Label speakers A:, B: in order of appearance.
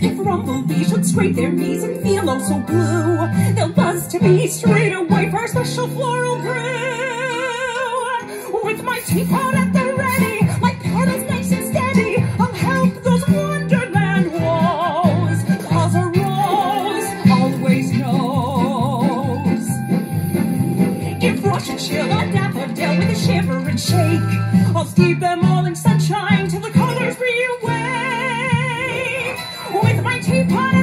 A: If Rumblebee should scrape their knees and feel oh so blue, they'll buzz to me straight away for special floral brew. With my teapot at the ready, my pedals nice and steady, I'll help those Wonderland woes, 'cause a rose always knows. If Rush and chill a daffodil with a shiver and shake, I'll steep them all in sunshine till the colors breathe away. With my teapot